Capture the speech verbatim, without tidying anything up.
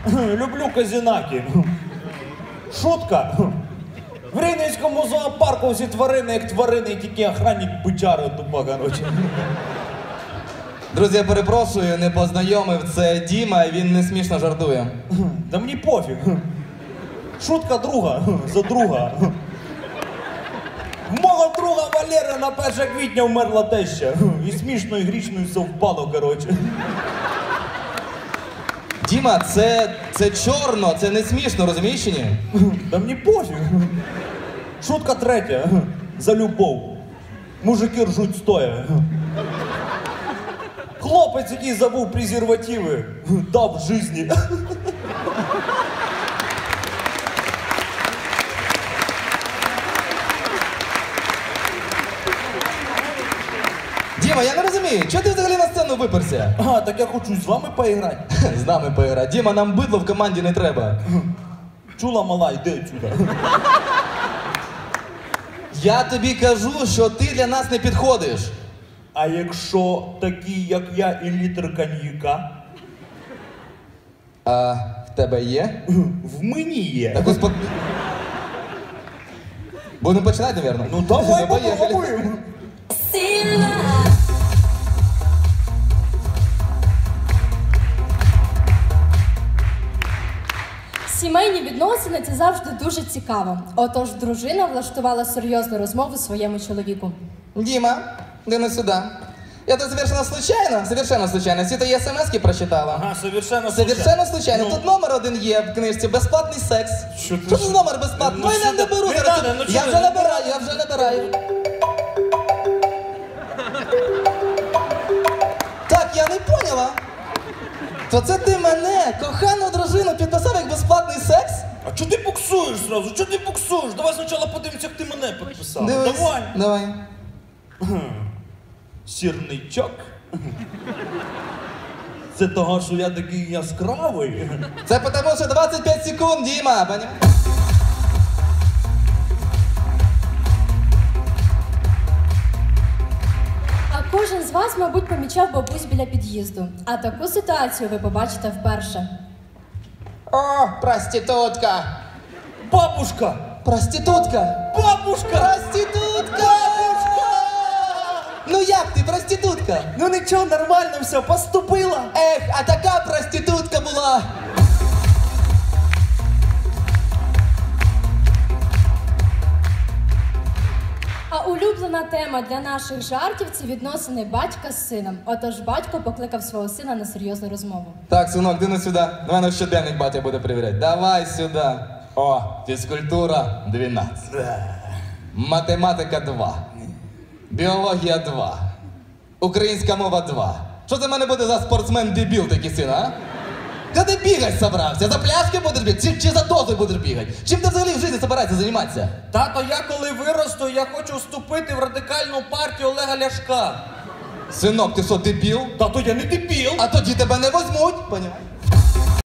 Люблю Козінаки. Шутка. В Рівненському зоопарку всі тварини, як тварини, тільки охранник бичара тупа, короче. Друзі, я перепрошую, не познайомив. Це Діма, він не смішно жартує. Да мені пофіг. Шутка друга за друга. В мого друга Валери на перше квітня вмерла теща. І смішно, і грішно, і совпало, короче. Діма, це, це чорно, це не смішно, розумієш чи ні? Да мені пофіг. Шутка третя. За любов. Мужики ржуть стоя. Хлопець, який забув презервативи, дав житті. Діма, я не розумію, чого ти взагалі на сцену виперся? А, так я хочу з вами поіграти. З нами поіграти. Діма, нам бидло в команді не треба. Чула, мала, йди отсюда. Я тобі кажу, що ти для нас не підходиш. А якщо такі, як я, і літр коньяка? А в тебе є? В мені є. Так успок... Будемо починати, мабуть? Ну давай попробуємо. Сімейні відносини – це завжди дуже цікаво. Отож, дружина влаштувала серйозну розмову своєму чоловіку. Діма, іди на сюди. Я тут совершенно случайно, совершенно случайно, всі твої смс-ки прочитала. Ага, совершенно случайно. Совершенно случайно. Ну. Тут номер один є в книжці «Безплатний секс». Що ти Що ж- ж номер безплатний? Ну, Ну, я що не ти- беру Не зараз. надо, ну, Я що вже ти- набираю, я вже набираю. Так, я не поняла. То це ти мене, кохану дружину, підписав як безплатний секс? А чого ти буксуєш зразу? Чого ти буксуєш? Давай спочатку подивимося, як ти мене підписав. Дивись. Давай. Давай. Сірничок. Це того, що я такий яскравий. Це тому, що двадцять п'ять секунд, Діма, понімаєш? А кожен з вас, мабуть, помічав бабусь біля під'їзду. А таку ситуацію ви побачите вперше. О, проститутка! Бабушка! Проститутка! Бабушка! Проститутка! Ну як ти, проститутка? Ну нічого, нормально все, поступила. Ех, а така проститутка була! А улюблена тема для наших жартів – це відносини батька з сином. Отож, батько покликав свого сина на серйозну розмову. Так, синок, ти не сюди. Давай на щоденник батя буде перевіряти. Давай сюди. О, фізкультура дванадцять. Математика два. Біологія два. Українська мова два. Що це в мене буде за спортсмен-дебіл такий син, а? Де ти бігати собрався? За пляшки будеш бігати? Чи, чи за дозою будеш бігати? Чим ти взагалі в житті збираєшся займатися? Тато, я коли виросту, я хочу вступити в радикальну партію Олега Ляшка. Синок, ти що, дебіл? Тато, я не дебіл. А тоді тебе не возьмуть, понімаєш?